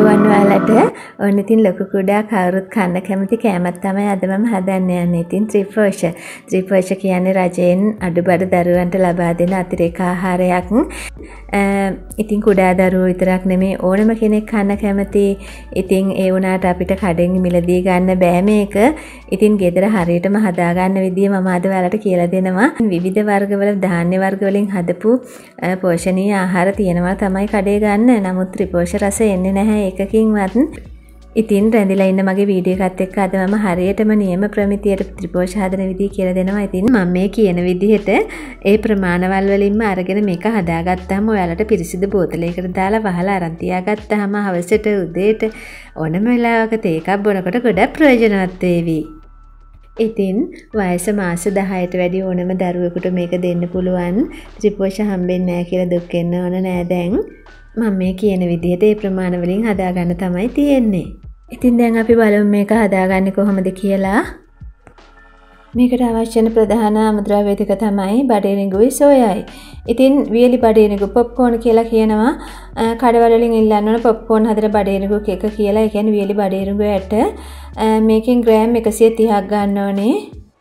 පුළුවන් ඔයාලට ඔන්න ඉතින් ලොකු කුඩා කවුරුත් කන්න කැමති කෑමක් තමයි අද මම හදන්න යන්නේ. ඉතින් ත්‍රිපෝෂ කියන්නේ රජයෙන් අඩුබඩු දරුවන්ට ලබා දෙන අතිරේක ආහාරයක්. ඉතින් කුඩා දරුවෝ විතරක් නෙමෙයි ඕනම කෙනෙක් කන්න කැමති. ඉතින් ඒ වුණාට අපිට කඩෙන් මිලදී ගන්න බෑ මේක. ඉතින් ගෙදර හරියටම හදා ගන්න විදිය මම අද ඔයාලට කියලා දෙනවා. විවිධ වර්ගවල ධාන්‍ය වර්ග වලින් හදපු පෝෂණීය ආහාර තියෙනවා තමයි කඩේ ගන්න. නමුත් ත්‍රිපෝෂ රස එන්නේ නැහැ එකකින්වත්. ඉතින් රැඳිලා ඉන්න මගේ වීඩියෝ එකත් එක්ක අද මම හරියටම නියම ප්‍රමිතියට ත්‍රිපෝෂ හදන විදිය කියලා දෙනවා. ඉතින් මම මේ කියන විදිහට ඒ ප්‍රමාණවල් වලින්ම අරගෙන මේක හදාගත්තාම ඔයාලට පිරිසිදු බෝතලයකට දාලා වහලා අරන් තියාගත්තාම හවසට උදේට ඕනම වෙලාවක තේ එකක් බොනකොට ගොඩක් ප්‍රයෝජනවත් වේවි. ඉතින් වයස මාස 10ට වැඩි ඕනම දරුවෙකුට මේක දෙන්න පුළුවන්. ත්‍රිපෝෂ හම්බෙන්නේ නැහැ කියලා දුක් වෙන්න ඕන නෑ දැන්. මම මේ කියන විදිහට ඒ ප්‍රමාණ වලින් හදාගන්න තමයි තියෙන්නේ. ඉතින් දැන් අපි බලමු මේක හදාගන්නේ කොහොමද කියලා. මේකට අවශ්‍ය වෙන ප්‍රධාන අමුද්‍රව්‍ය ටික තමයි බඩේනිගුයි සෝයයි. ඉතින් වියලි බඩේනිගු පොප්කෝර්න් කියලා කියනවා. කඩවල වලින් ඉල්ලන්න ඕන පොප්කෝර්න් හදලා බඩේනිගු එක කියලා. ඒ කියන්නේ වියලි බඩේනිගු ඇට මේකෙන් ග්‍රෑම් 130ක් ගන්න ඕනේ.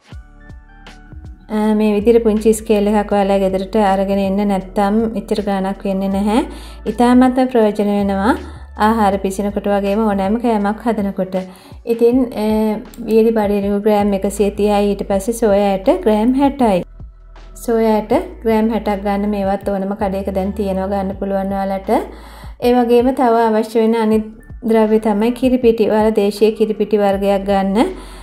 මේ විදිහට පුංචි ස්කේල් එකක් ඔයාලා ගෙදරට අරගෙන එන්න නැත්නම් එච්චර ගාණක් වෙන්නේ නැහැ. ඊටමත් ප්‍රයෝජන වෙනවා ආහාර පිසිනකොට වගේම ඕනෑම කෑමක් හදනකොට. ඉතින් වියලි බඩේනිගු ග්‍රෑම් 130යි ඊට පස්සේ සෝයාට ග්‍රෑම් 60යි. සෝයාට ග්‍රෑම් 60ක් ගන්න මේවත් ඕනම කඩේක දැන් තියෙනවා ගන්න පුළුවන් ඔයාලට. ඒ වගේම තව අවශ්‍ය වෙන අනිත් ද්‍රව්‍ය තමයි කිරිපිටි. ඔයාලා දේශීය කිරිපිටි වර්ගයක් ගන්න.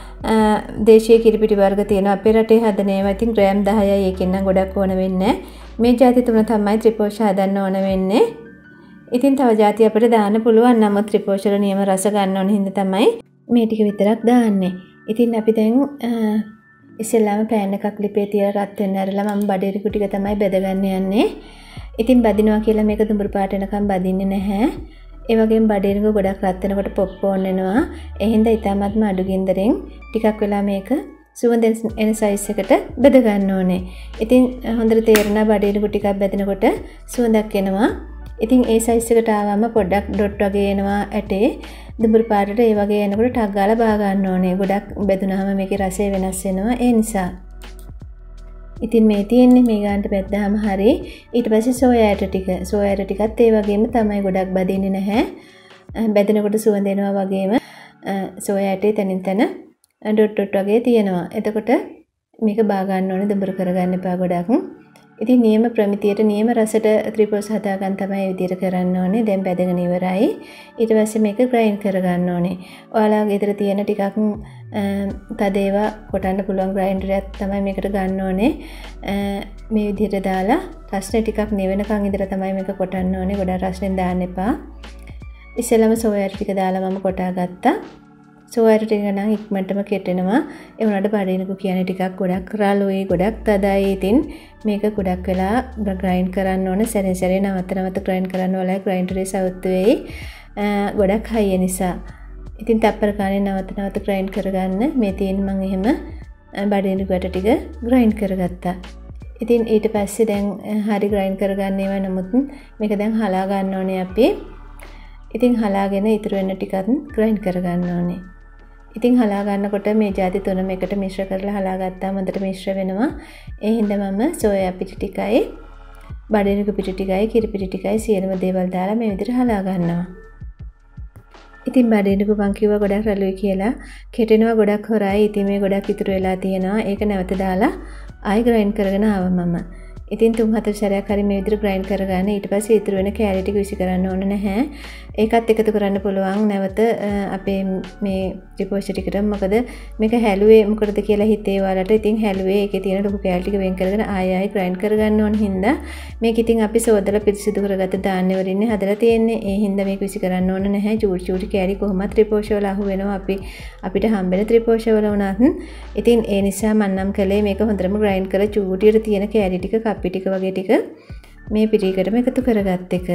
දේශීය කිරිපිටි වර්ග තියෙනවා අපේ රටේ හදන ඒවා. ඉතින් ග්‍රෑම් 10යි ඒකෙන් නම් ගොඩක් ඕන වෙන්නේ. මේ ಜಾති තුන තමයි ත්‍රිපෝෂ හදන්න ඕන වෙන්නේ. ඉතින් තව ಜಾති අපිට දාන්න පුළුවන්. නමුත් ත්‍රිපෝෂ වල නියම රස ගන්න ඕන හින්දා තමයි මේ ටික විතරක් දාන්නේ. ඉතින් අපි දැන් ඉස්සෙල්ලාම පෑන් එකක් ලිපේ තියලා රත් වෙන්න ඇරලා මම බඩේරිකු ටික තමයි බෙදගන්න යන්නේ. ඉතින් බදිනවා කියලා මේක දුඹුරු පාට වෙනකම් බදින්නේ නැහැ. ඒ වගේම බඩේරිකු ගොඩක් රත් වෙනකොට පොප්කෝර්න් වෙනවා. ඒ හින්දා ඊටමත්ම අඩු ගින්දරෙන් ටිකක් වෙලා මේක සුවඳ එන සයිස් එකට බෙද ගන්න ඕනේ. ඉතින් හොඳට තේරෙනවා බඩේරිකු ටිකක් බෙදනකොට සුවඳක් එනවා. ඉතින් ඒ සයිස් එකට ආවම පොඩ්ඩක් ඩොට් වගේ එනවා ඇටේ. දුඹුරු පාටට ඒ වගේ එනකොට ටක් ගාලා බා ගන්න ඕනේ. ගොඩක් බෙදුනහම මේකේ රසය වෙනස් වෙනවා. ඒ නිසා. ඉතින් මේ තියෙන්නේ මේ ගානට බෙද්දාම හරි. ඊට පස්සේ සෝයාට ටිකත් ඒ වගේම තමයි ගොඩක් බදින්නේ නැහැ. බෙදනකොට සුවඳ එනවා වගේම සෝයාටේ තනින් තන ඩොට් වගේ තියෙනවා. එතකොට මේක බා ගන්න ඕනේ දුඹුරු කරගන්න එපා ගොඩක්. ඉතින් නියම ප්‍රමිතියට නියම රසට ත්‍රිපෝෂ හදා ගන්න තමයි මේ විදිහට කරන්න ඕනේ. දැන් බැදගෙන ඉවරයි. ඊට පස්සේ මේක ග්‍රයින්ඩ් කරගන්න ඕනේ. ඔයාලා ගෙදර තියෙන ටිකක් තද ඒවා කොටන්න පුළුවන් ග්‍රයින්ඩරයක් තමයි මේකට ගන්න ඕනේ. මේ විදිහට දාලා රස්නේ ටිකක් නෙවෙනකන් ඉඳලා තමයි මේක කොටන්න ඕනේ. ගොඩක් රස්නෙන් දාන්න එපා. ඉස්සෙල්ලාම සෝයා ටික දාලා මම කොටා ගත්තා. සෝයා ටික නම් ඉක්මනටම කෙටෙනවා. ඒ වුණාට බඩේනිකු කියන්නේ ටිකක් ගොඩක් රළුයි, ගොඩක් තදයි. ඉතින් මේක ගොඩක් වෙලා ග්‍රයින්ඩ් කරන්න ඕන. සැරේ නවත ග්‍රයින්ඩ් කරන්න ඕලා ග්‍රයින්ඩරේ සවුත් වෙයි. ගොඩක් හයි නිසා. ඉතින් තප්පර ගානේ නවත ග්‍රයින්ඩ් කරගන්න. මේ තියෙන මම එහෙම බඩේනිකු වට ටික ග්‍රයින්ඩ් කරගත්තා. ඉතින් ඊට පස්සේ දැන් හරි ග්‍රයින්ඩ් කරගන්න ඒවා නමුත් මේක දැන් හලා ගන්න ඕනේ අපි. ඉතින් හලාගෙන ඉතුරු වෙන ටිකත් ග්‍රයින්ඩ් කරගන්න ඕනේ. ඉතින් හලා ගන්නකොට මේ ಜಾති තුනම එකට මිශ්‍ර කරලා හලා ගත්තාම හොඳට මිශ්‍ර වෙනවා. ඒ හින්දා මම සෝයා පිටි ටිකයි, බඩේනිකු පිටි ටිකයි, කිරිපිටි ටිකයි සියලුම දේවල් දාලා මේ විදිහට හලා ගන්නවා. ඉතින් බඩේනිකු මං කිව්වා ගොඩක් රළුයි කියලා. කෙටෙනවා ගොඩක් හොරයි. ඉතින් මේ ගොඩක් ඉතුරු වෙලා තියෙනවා. ඒක නැවත දාලා ආයි ග්‍රයින්ඩ් කරගෙන ආවා මම. ඉතින් 3-4 සැරයක් හරි මේ විදිහට ග්‍රයින්ඩ් කරගන්න. ඊට පස්සේ ඉතුරු වෙන කැලරි ටික විසි කරන්න ඕන නැහැ. ඒකත් එකතු කරන්න පුළුවන් නැවත අපේ මේ ත්‍රිපෝෂ ටිකට. මොකද මේක හැලුවේ මොකටද කියලා හිතේ ඔයාලට. ඉතින් හැලුවේ ඒකේ තියෙන ලොකු කැලරි ටික වෙන් කරගෙන ආයෙ ග්‍රයින්ඩ් කරගන්න ඕන හින්දා මේක ඉතින් අපි සෝදලා පිරිසිදු කරගත්ත ධාන්‍ය වලින් හදලා තියෙන්නේ. ඒ හින්දා මේක විසි කරන්න ඕන නැහැ. චූටි කැලරි කොහොමද ත්‍රිපෝෂ වල අහු වෙනවා අපිට හම්බෙන ත්‍රිපෝෂ වල වුණත්. ඉතින් ඒ නිසා මම නම් කළේ මේක හොඳටම ග්‍රයින්ඩ් කරලා චූටියට තියෙන කැලරි ටික කප්පි ටික වගේ ටික මේ පිටිකටම එකතු කරගත්ත එක.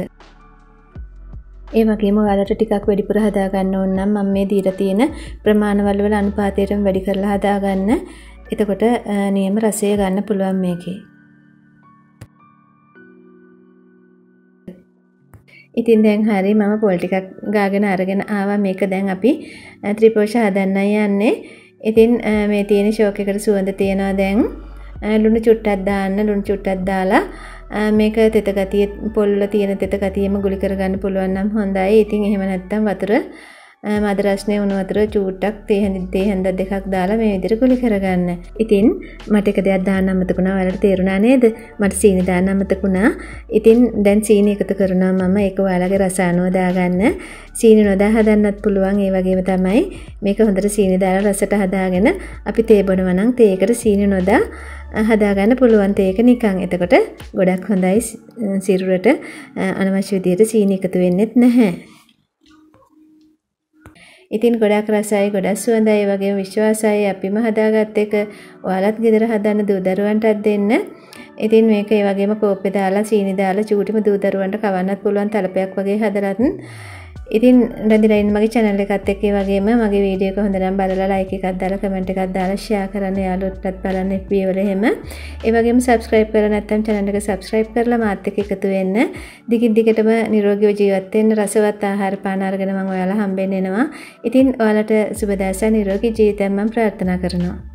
ඒ වගේම ඔයාලට ටිකක් වැඩිපුර හදා ගන්න ඕන නම් මම මේ දීලා තියෙන ප්‍රමාණවල වල අනුපාතයටම වැඩි කරලා හදා ගන්න. එතකොට නියම රසය ගන්න පුළුවන් මේකේ. ඉතින් දැන් හරි මම පොල් ටිකක් ගාගෙන අරගෙන ආවා. මේක දැන් අපි ත්‍රිපෝෂ හදන්නයි යන්නේ. ඉතින් මේ තියෙන ෂෝක් එකට සුවඳ තියනවා දැන්. ලුණු චුට්ටක් දාන්න. ලුණු චුට්ටක් දාලා මේක තෙත ගතිය පොල් වල තියෙන තෙත ගතියම ගුලි කරගන්න පුළුවන් නම් හොඳයි. ඉතින් එහෙම නැත්නම් වතුර මද රස්නේ වුණ වතුර චූට්ටක් තේ හැන්ද දෙකක් දාලා මේ විදිහට ගුලි කරගන්න. ඉතින් මට එක දෙයක් දාන්න අමතක වුණා. ඔයාලට තේරුණා නේද? මට සීනි දාන්න අමතක වුණා. ඉතින් දැන් සීනි එකතු කරනවා මම. ඒක ඔයාලගේ රස අනුව දාගන්න. සීනි නොදා හදන්නත් පුළුවන්. ඒ වගේම තමයි මේක හොඳට සීනි දාලා රසට හදාගෙන අපි තේ බොනවා නම් තේකට සීනි නොදා හදාගන්න පුළුවන් තේක නිකන්. එතකොට ගොඩක් හොඳයි. සිරුරට අනවශ්‍ය විදිහට සීනි එකතු වෙන්නෙත් නැහැ. ඉතින් ගොඩක් රසයි ගොඩක් සුවඳයි ඒ වගේම විශ්වාසයි අපිම හදාගත්ත එක ඔයාලත් ගෙදර හදන්න දූ දරුවන්ටත් දෙන්න. ඉතින් මේක ඒ වගේම කෝප්පේ දාලා සීනි දාලා චූටිම දූ දරුවන්ට කවන්නත් පුළුවන් තලපයක් වගේ හදලත්. ඉතින් රැඳිලා ඉන්න මගේ channel එකත් එක්ක ඒ වගේම මගේ වීඩියෝ එක හොඳ නම් බලලා like එකක් දාලා comment එකක් දාලා share කරන්න යාළුවොත්ටත් බලන්න FB වල එහෙම. ඒ වගේම subscribe කරලා නැත්නම් channel එක subscribe කරලා මාත් එක්ක එකතු වෙන්න. දිගටම නිරෝගීව ජීවත් වෙන්න රසවත් ආහාර පාන අරගෙන මම ඔයාලා හම්බෙන්න එනවා. ඉතින් ඔයාලට සුබ දවසක් නිරෝගී ජීවිතයක් මම ප්‍රාර්ථනා කරනවා.